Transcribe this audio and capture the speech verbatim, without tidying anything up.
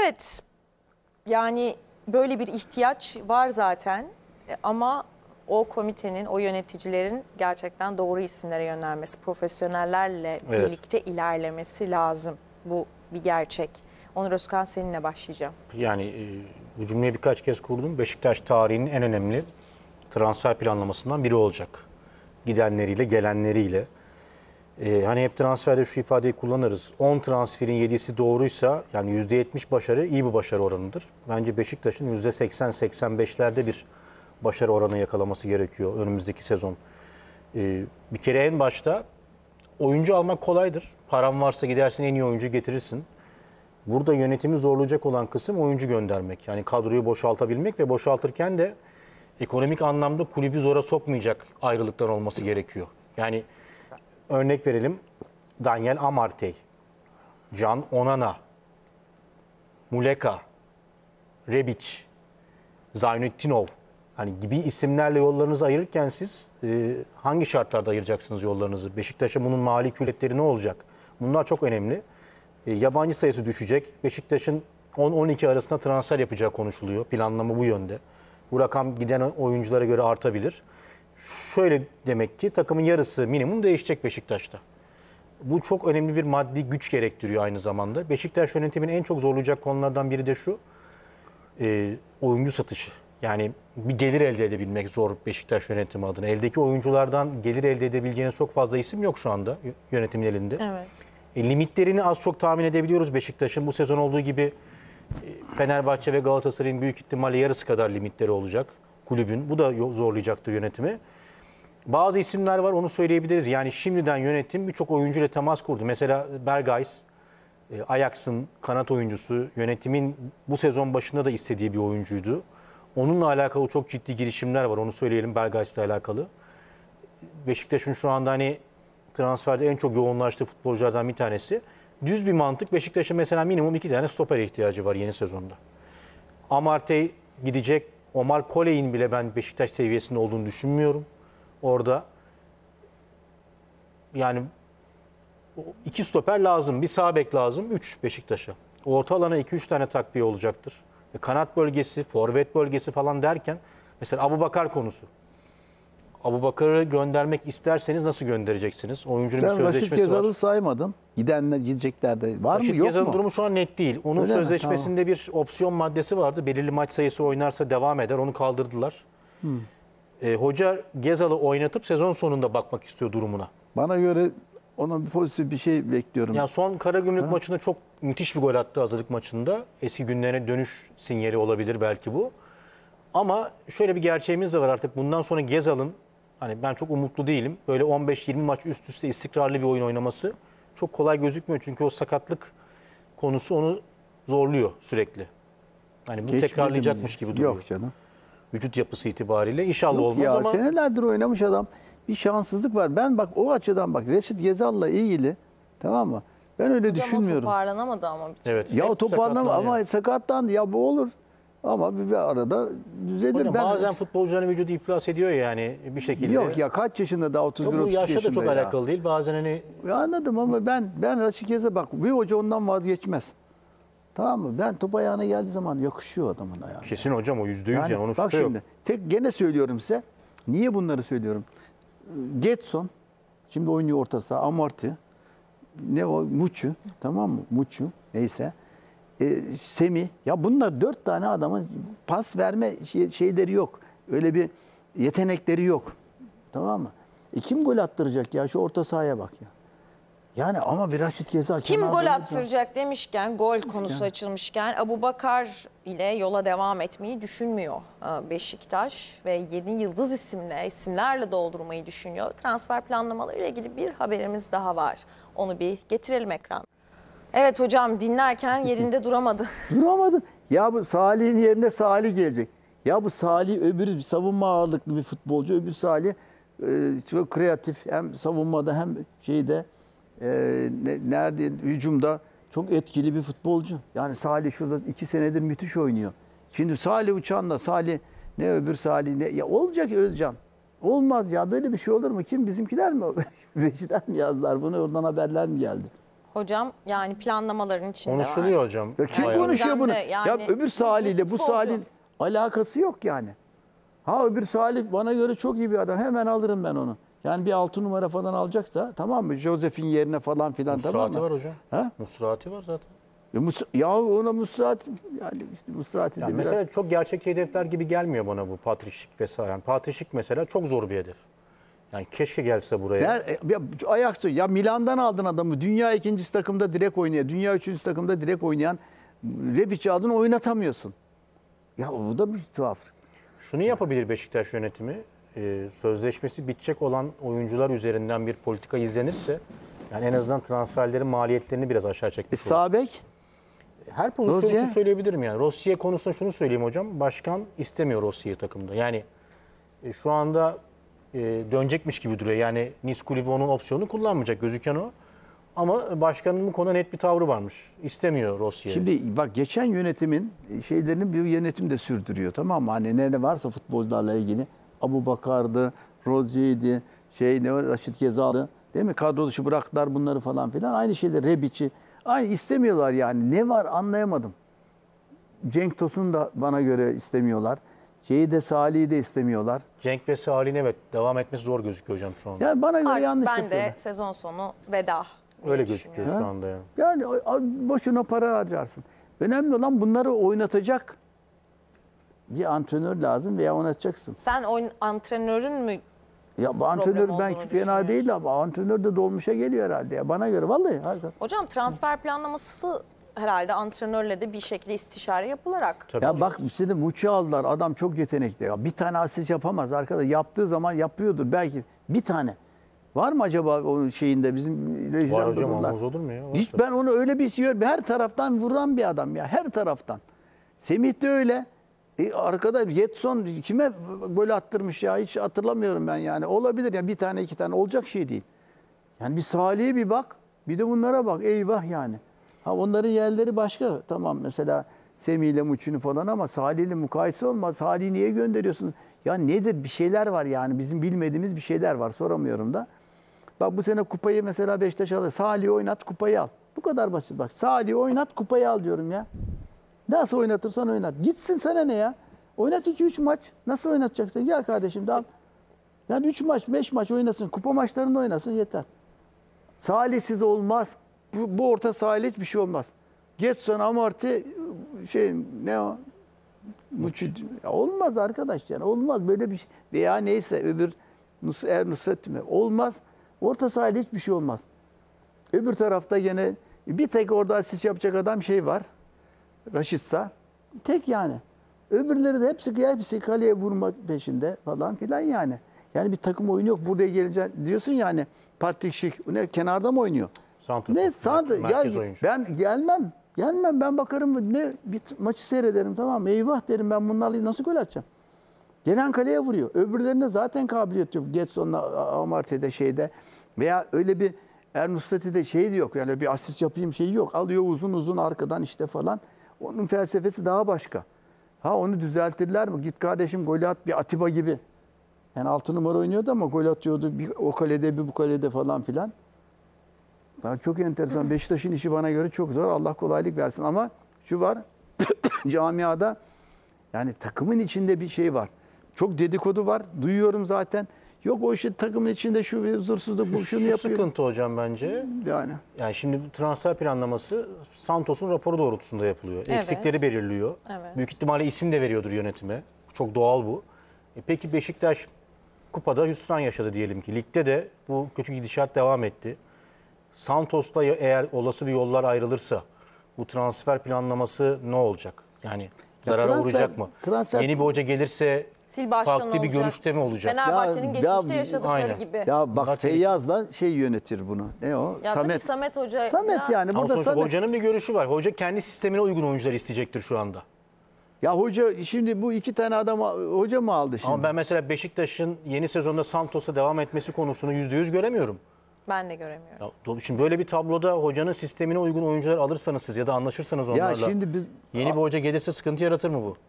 Evet, yani böyle bir ihtiyaç var zaten ama o komitenin, o yöneticilerin gerçekten doğru isimlere yönelmesi, profesyonellerle Evet. birlikte ilerlemesi lazım. Bu bir gerçek. Onur Özkan, seninle başlayacağım. Yani e, bu cümleyi birkaç kez kurdum. Beşiktaş tarihinin en önemli transfer planlamasından biri olacak. Gidenleriyle, gelenleriyle. Ee, hani hep transferde şu ifadeyi kullanırız. on transferin yedisi doğruysa yani yüzde yetmiş başarı iyi bir başarı oranıdır. Bence Beşiktaş'ın yüzde seksen seksen beşlerde bir başarı oranı yakalaması gerekiyor önümüzdeki sezon. Ee, bir kere en başta oyuncu almak kolaydır. Paran varsa gidersin en iyi oyuncu getirirsin. Burada yönetimi zorlayacak olan kısım oyuncu göndermek. Yani kadroyu boşaltabilmek ve boşaltırken de ekonomik anlamda kulübü zora sokmayacak ayrılıklar olması gerekiyor. Yani örnek verelim. Daniel Amartey, Can Onana, Muleka, Rebic, Zaynettinov hani gibi isimlerle yollarınızı ayırırken siz e, hangi şartlarda ayıracaksınız yollarınızı? Beşiktaş'a bunun mali külletleri ne olacak? Bunlar çok önemli. E, yabancı sayısı düşecek. Beşiktaş'ın on on iki arasında transfer yapacağı konuşuluyor. Planlama bu yönde. Bu rakam giden oyunculara göre artabilir. Şöyle demek ki takımın yarısı minimum değişecek Beşiktaş'ta. Bu çok önemli bir maddi güç gerektiriyor aynı zamanda. Beşiktaş yönetimini en çok zorlayacak konulardan biri de şu. E, oyuncu satışı. Yani bir gelir elde edebilmek zor Beşiktaş yönetimi adına. Eldeki oyunculardan gelir elde edebileceğiniz çok fazla isim yok şu anda yönetimin elinde. Evet. E, limitlerini az çok tahmin edebiliyoruz Beşiktaş'ın. Bu sezon olduğu gibi e, Fenerbahçe ve Galatasaray'ın büyük ihtimalle yarısı kadar limitleri olacak kulübün. Bu da zorlayacaktır yönetimi. Bazı isimler var, onu söyleyebiliriz. Yani şimdiden yönetim birçok oyuncuyla temas kurdu. Mesela Berghuis, e, Ajax'ın kanat oyuncusu. Yönetimin bu sezon başında da istediği bir oyuncuydu. Onunla alakalı çok ciddi girişimler var. Onu söyleyelim Berghuis'le alakalı. Beşiktaş'ın şu anda hani transferde en çok yoğunlaştığı futbolculardan bir tanesi. Düz bir mantık. Beşiktaş'ın mesela minimum iki tane stoper ihtiyacı var yeni sezonda. Amartey gidecek. Omar Kolej'in bile ben Beşiktaş seviyesinde olduğunu düşünmüyorum. Orada yani iki stoper lazım. Bir sağ bek lazım. Üç Beşiktaş'a. Orta alana iki üç tane takviye olacaktır. E, kanat bölgesi, forvet bölgesi falan derken mesela Abubakar konusu. Abubakar'ı göndermek isterseniz nasıl göndereceksiniz? Oyuncunun Sen bir Raşit sözleşmesi Gezal'ı var. saymadın. Gidenler gideceklerde var Raşit mı yok Gezal'ın mu? durumu şu an net değil. Onun Öyle mi? sözleşmesinde bir opsiyon maddesi vardı. Belirli maç sayısı oynarsa devam eder. Onu kaldırdılar. Hmm. E, hoca Gezal'ı oynatıp sezon sonunda bakmak istiyor durumuna. Bana göre ona bir pozitif bir şey bekliyorum. Ya son Karagümrük ha. maçında çok müthiş bir gol attı hazırlık maçında. Eski günlerine dönüş sinyali olabilir belki bu. Ama şöyle bir gerçeğimiz de var artık. Bundan sonra Gezal'ın hani ben çok umutlu değilim. Böyle on beş yirmi maç üst üste istikrarlı bir oyun oynaması çok kolay gözükmüyor. Çünkü o sakatlık konusu onu zorluyor sürekli. Hani bu Geçmedi tekrarlayacakmış gibi duruyor. Yok canım. Vücut yapısı itibariyle inşallah Yok olmaz ya, ama. Senelerdir oynamış adam. Bir şanssızlık var. Ben bak o açıdan bak Raşit Gezal'la ilgili, tamam mı? Ben öyle Hocam düşünmüyorum. o toparlanamadı ama. Evet. Ya toparlama ama sakatlandı ya, bu olur. Ama bir, bir arada düzelir. Hocam, ben bazen futbolcuların vücudu iflas ediyor ya yani bir şekilde. Yok ya, kaç yaşında da otuz bir Yok, bu otuz iki yaşta yaşında da çok ya. alakalı değil. Bazen hani Ya anladım ama ben ben Raşit Gezal bak bir hoca ondan vazgeçmez. Tamam mı? Ben top ayağına geldiği zaman yakışıyor adamın ayağına. kesin hocam o yüzde yüz Yani, yani onun bak şüphe şimdi yok. tek gene söylüyorum size. Niye bunları söylüyorum? Getson şimdi oynuyor orta saha, Amartey, ne o Muçu, tamam mı? Muçu neyse. E, Semih, ya bunlar dört tane adamın pas verme şey, şeyleri yok. Öyle bir yetenekleri yok. Tamam mı? E kim gol attıracak ya? Şu orta sahaya bak ya. Yani ama bir Raşit Gezal. Kim gol attıracak demişken, gol konusu açılmışken Abubakar ile yola devam etmeyi düşünmüyor Beşiktaş ve yeni yıldız isimle isimlerle doldurmayı düşünüyor. Transfer planlamaları ile ilgili bir haberimiz daha var. Onu bir getirelim ekran. Evet hocam, dinlerken yerinde duramadı. Duramadı. Ya bu Salih'in yerine Salih gelecek. Ya bu Salih öbürü savunma ağırlıklı bir futbolcu. Öbür Salih e, çok kreatif, hem savunmada hem şeyde e, nerede hücumda çok etkili bir futbolcu. Yani Salih şurada iki senedir müthiş oynuyor. Şimdi Salih Uçan'la Salih ne öbür Salih ne ya olacak Özcan. Olmaz ya, böyle bir şey olur mu? Kim, bizimkiler mi? Reji'den mi yazdılar bunu, oradan haberler mi geldi? Hocam yani planlamaların içinde var. Konuşuluyor hocam. Ya kim bayağı. konuşuyor bunu? Gündemde yani ya öbür Salih ile bu futbolcu. Salih'in alakası yok yani. Ha öbür Salih bana göre çok iyi bir adam. Hemen alırım ben onu. Yani bir altı numara falan alacaksa tamam mı? Joseph'in yerine falan filan tamam Musrati mı? var hocam. Ha? Musrati var zaten. Ya, Mus ya ona Musrat yani işte Musrati de Yani biraz- mesela çok gerçekçi hedefler gibi gelmiyor bana bu Patrick vesaire. Yani Patrick mesela çok zor bir hedef. Yani keşke gelse buraya. Ya, ya Ajax'ı ya Milan'dan aldın adamı. Dünya ikincisi takımda direkt oynayan, dünya üçüncüsü takımda direkt oynayan Rebic'i aldın oynatamıyorsun. Ya o da bir tuhaf. Şunu yapabilir Beşiktaş yönetimi. Ee, sözleşmesi bitecek olan oyuncular üzerinden bir politika izlenirse yani en azından transferlerin maliyetlerini biraz aşağı E, çekmiş olur. sağ bek Her pozisyon için Rozier? söyleyebilirim yani. Rossier konusunda şunu söyleyeyim hocam. Başkan istemiyor Rossier'i takımda. Yani e, şu anda e, dönecekmiş gibi duruyor. Yani Nice Kulübü onun opsiyonunu kullanmayacak gözüken o. Ama başkanın bu konuda net bir tavrı varmış. İstemiyor Rossier'i. Şimdi bak geçen yönetimin şeylerini bir yönetim de sürdürüyor tamam mı? Hani ne de varsa futbolcularla ilgili Abu Bakar'dı, Rozier'di, şey ne var Raşit Gezal'dı. Değil mi? Kadro dışı bıraktılar bunları falan filan. Aynı şeyde Rebic'i. Aynı istemiyorlar yani. Ne var anlayamadım. Cenk Tosun da bana göre istemiyorlar. Şeyi de Salih'i de istemiyorlar. Cenk ve Salih'in evet devam etmesi zor gözüküyor hocam şu anda. Yani bana göre Artık yanlış ben yapıyorlar. de sezon sonu veda diye Öyle düşünüyorum. gözüküyor şu anda yani. Yani a- a- boşuna para harcarsın. Önemli olan bunları oynatacak bir antrenör lazım veya oynatacaksın. Sen oyun antrenörün mü? Ya bu antrenör Problem ben olduğunu fena düşünüyorsun. değil ama antrenör de dolmuşa geliyor herhalde ya. Bana göre vallahi. hakikaten. Hocam transfer planlaması herhalde antrenörle de bir şekilde istişare yapılarak. Tabii. Ya bak işte Muçi aldılar. Adam çok yetenekli. Ya bir tane asist yapamaz arkadaş. Yaptığı zaman yapıyordur belki. Bir tane. Var mı acaba onun şeyinde bizim rejiden Var hocam durumlar? olmaz olur mu ya? Var Hiç tabii. ben onu öyle bir şey her taraftan vuran bir adam ya. Her taraftan. Semih de öyle. E arkada Getson kime gol attırmış ya hiç hatırlamıyorum ben yani. Olabilir ya bir tane iki tane olacak şey değil. Yani bir Salih'e bir bak. Bir de bunlara bak. Eyvah yani. Ha onların yerleri başka. Tamam mesela Semih ile Muçin'i falan ama Salih ile mukayese olmaz. Salih'i niye gönderiyorsunuz? Ya nedir? Bir şeyler var yani. Bizim bilmediğimiz bir şeyler var. Soramıyorum da. Bak bu sene kupayı mesela Beşiktaş alır. Salih'i oynat kupayı al. Bu kadar basit bak. Salih'i oynat kupayı al diyorum ya. Nasıl oynatırsan oynat. Gitsin sana ne ya? Oynat iki üç maç. Nasıl oynatacaksın? Gel kardeşim de al. Yani üç maç beş maç oynasın. Kupa maçlarında oynasın yeter. Salihsiz olmaz. Bu, bu orta sahayla hiçbir şey olmaz. Getson, Amorti, şey ne o? Muçi. Ya olmaz arkadaş yani. Olmaz böyle bir şey. Veya neyse öbür Nus Er Nusret mi? Olmaz. Orta sahayla hiçbir şey olmaz. Öbür tarafta gene bir tek orada asist yapacak adam şey var. Raşitsa. Tek yani. Öbürleri de hepsi hepsi kaleye vurmak peşinde falan filan yani. Yani bir takım oyunu yok. Buraya geleceksin diyorsun yani. Patrick Schick ne kenarda mı oynuyor? Santrafor, Ne sandı? Ya merkez oyuncu. ben gelmem. Gelmem ben bakarım ne bir maçı seyrederim tamam mı? Eyvah derim ben bunlarla nasıl gol atacağım? Gelen kaleye vuruyor. Öbürlerinde zaten kabiliyet yok. Getson'la Amarty'de şeyde veya öyle bir Ernustati'de şey de yok. Yani bir asist yapayım şeyi yok. Alıyor uzun uzun arkadan işte falan. Onun felsefesi daha başka. Ha onu düzeltirler mi? Git kardeşim golü at bir Atiba gibi. Yani altı numara oynuyordu ama gol atıyordu. Bir o kalede bir bu kalede falan filan. Ben çok enteresan. Beşiktaş'ın işi bana göre çok zor. Allah kolaylık versin ama şu var. Camiada yani takımın içinde bir şey var. Çok dedikodu var. Duyuyorum zaten. Yok o işte takımın içinde şu bir huzursuzluk bu Şu, şunu şu yapıyor. sıkıntı hocam bence. Yani Yani şimdi bu transfer planlaması Santos'un raporu doğrultusunda yapılıyor. Evet. Eksikleri belirliyor. Evet. Büyük ihtimalle isim de veriyordur yönetime. Çok doğal bu. E peki Beşiktaş kupada hüsran yaşadı diyelim ki. Ligde de bu kötü gidişat devam etti. Santos'ta ya- eğer olası bir yollar ayrılırsa bu transfer planlaması ne olacak? Yani Ya zarara transfer- uğrayacak mı? transfer- Yeni bir hoca gelirse Sil baştan farklı bir olacak. görüşte mi olacak? Fenerbahçe'nin Ya- geçmişte ya- yaşadıkları Aynen. gibi. ya bak Murat Feyyaz'la şey yönetir bunu. Ne o? Ya tabii Samet. Samet Hoca. Samet ya- yani Ama burada sonuçta Samet. hocanın bir görüşü var. Hoca kendi sistemine uygun oyuncular isteyecektir şu anda. Ya hoca şimdi bu iki tane adam hoca mı aldı şimdi? Ama ben mesela Beşiktaş'ın yeni sezonda Santos'a devam etmesi konusunu yüzde yüz göremiyorum. Ben de göremiyorum. Ya, do- şimdi böyle bir tabloda hocanın sistemine uygun oyuncular alırsanız siz ya da anlaşırsanız Ya onlarla şimdi biz yeni bir hoca gelirse sıkıntı yaratır mı bu?